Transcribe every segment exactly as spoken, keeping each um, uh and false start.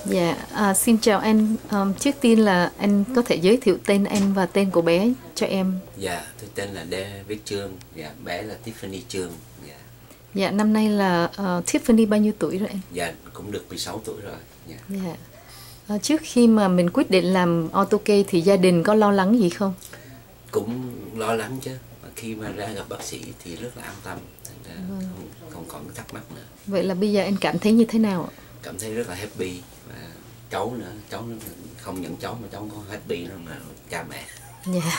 Dạ, à, xin chào anh. Ờm, trước tiên là anh có thể giới thiệu tên anh và tên của bé cho em. Dạ, tôi tên là David Trương, dạ, bé là Tiffany Trương. Dạ, Dạ, năm nay là ờ, Tiffany bao nhiêu tuổi rồi anh? dạ cũng được mười sáu tuổi rồi. Dạ. Dạ. Ờ, trước khi mà mình quyết định làm AutoCAD thì gia đình có lo lắng gì không? Cũng lo lắng chứ, mà khi mà ra gặp bác sĩ thì rất là an tâm, thành ra không, không còn thắc mắc nữa. Vậy là bây giờ anh cảm thấy như thế nào ạ? Cảm thấy rất là happy, và cháu nữa, cháu không nhận cháu mà cháu có happy nữa mà cha mẹ. Dạ.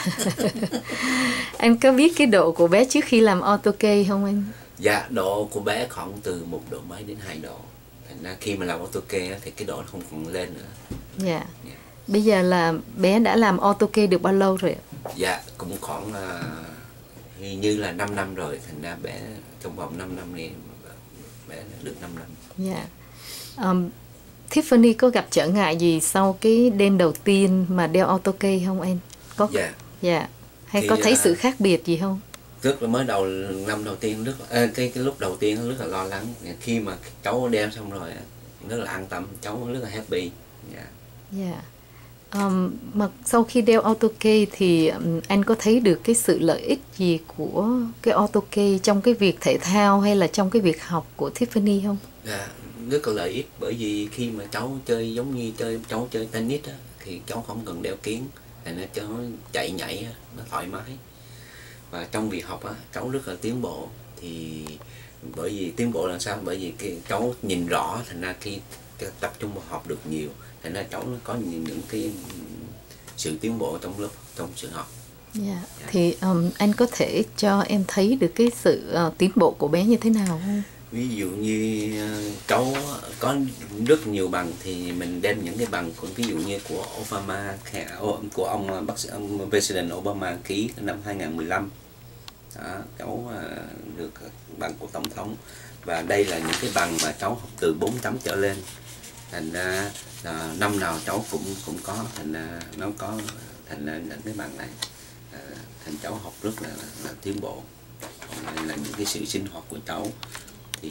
Anh có biết cái độ của bé trước khi làm AutoCAD không anh? Dạ, độ của bé khoảng từ một độ mấy đến hai độ. Thành ra khi mà làm AutoCAD á, thì cái độ nó không còn lên nữa. Dạ. Dạ. Bây giờ là bé đã làm AutoCAD được bao lâu rồi ạ? Dạ, cũng khoảng là hình như là 5 năm rồi, thành ra bé trong vòng 5 năm này bé đã được 5 năm. Dạ. Ờm, Tiffany có gặp trở ngại gì sau cái đêm đầu tiên mà đeo AutoCAD không anh? Có. Dạ. Dạ. Hay Thì, có thấy à, sự khác biệt gì không? Rất là mới đầu năm đầu tiên rất là, à, cái cái lúc đầu tiên rất là lo lắng. Khi mà cháu đeo xong rồi rất là an tâm, cháu rất là happy. Dạ. Dạ. Ờm, mà sau khi đeo AutoCAD thì ừm, anh có thấy được cái sự lợi ích gì của cái AutoCAD trong cái việc thể thao hay là trong cái việc học của Tiffany không? Dạ, rất là lợi ích, bởi vì khi mà cháu chơi giống như chơi cháu chơi tennis á, thì cháu không cần đeo kiếng, thành ra cháu chạy nhảy á, nó thoải mái. Và trong việc học á, cháu rất là tiến bộ. Thì bởi vì tiến bộ là sao? Bởi vì cái cháu nhìn rõ, thành ra khi tập trung vào học được nhiều, thành ra cháu nó có những, những cái sự tiến bộ trong lớp, trong sự học. Dạ. Dạ. Thì ừm, anh có thể cho em thấy được cái sự ờ, tiến bộ của bé như thế nào không? Ví dụ như ờ, cháu có rất nhiều bằng, thì mình đem những cái bằng của, ví dụ như của Obama, của ông bác sĩ ông President Obama ký năm hai nghìn không trăm mười lăm. Đó, cháu ờ, được bằng của tổng thống, và đây là những cái bằng mà cháu học từ bốn chấm trở lên, thành ra là năm nào cháu cũng cũng có, thành ra nó có, thành ra những cái bằng này, ờ, thành cháu học rất là, là tiến bộ. Còn đây là những cái sự sinh hoạt của cháu thì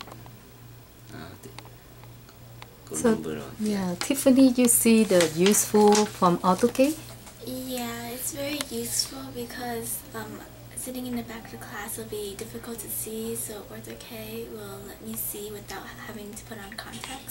uh, của So, năm vừa rồi. yeah, Tiffany, you see the useful from AutoCAD? Yeah, it's very useful because um, sitting in the back of the class will be difficult to see, so AutoCAD will let me see without having to put on contacts.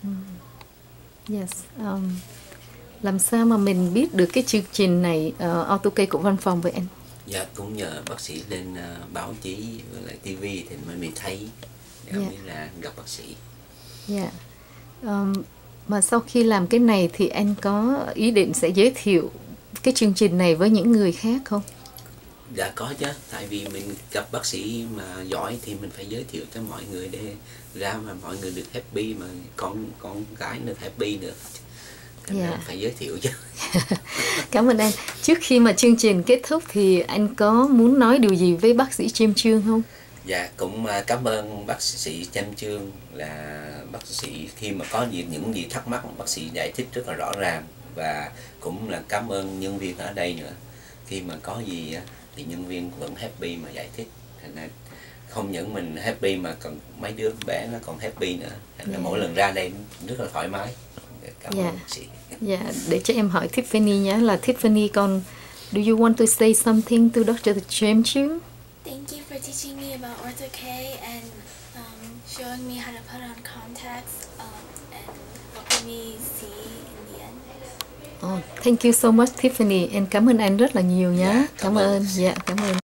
Yes. Um, làm sao mà mình biết được cái chương trình này uh, AutoCAD của văn phòng vậy anh? Dạ, cũng nhờ bác sĩ lên uh, báo chí với lại tivi thì mình, mình thấy để Dạ. mới là gặp bác sĩ. Dạ. Um, mà sau khi làm cái này thì anh có ý định sẽ giới thiệu cái chương trình này với những người khác không? Dạ có chứ, tại vì mình gặp bác sĩ mà giỏi thì mình phải giới thiệu cho mọi người để ra mà mọi người được happy, mà con con gái được happy nữa. Thành ra Dạ. phải giới thiệu chứ. Cảm ơn anh. Trước khi mà chương trình kết thúc thì anh có muốn nói điều gì với bác sĩ Chiêm Trương không? Dạ, cũng à, cảm ơn bác sĩ Chanh Trương, là bác sĩ khi mà có gì những gì thắc mắc bác sĩ giải thích rất là rõ ràng, và cũng là cảm ơn nhân viên ở đây nữa, khi mà có gì á, thì nhân viên vẫn happy mà giải thích, thành ra không những mình happy mà còn mấy đứa bé nó còn happy nữa, thành ra Dạ. mỗi lần ra đây rất là thoải mái. Cảm Dạ. ơn bác sĩ. Dạ, để cho em hỏi Tiffany nhé, là Tiffany con, do you want to say something to doctor Chiêm Trương? Thank you for teaching me about AutoCAD and um, showing me how to put on contacts um, and helping me see in the end. Oh, thank you so much Tiffany. Em cảm ơn anh rất là nhiều nhé. Dạ, Cảm cảm ơn. ơn. Dạ, cảm ơn.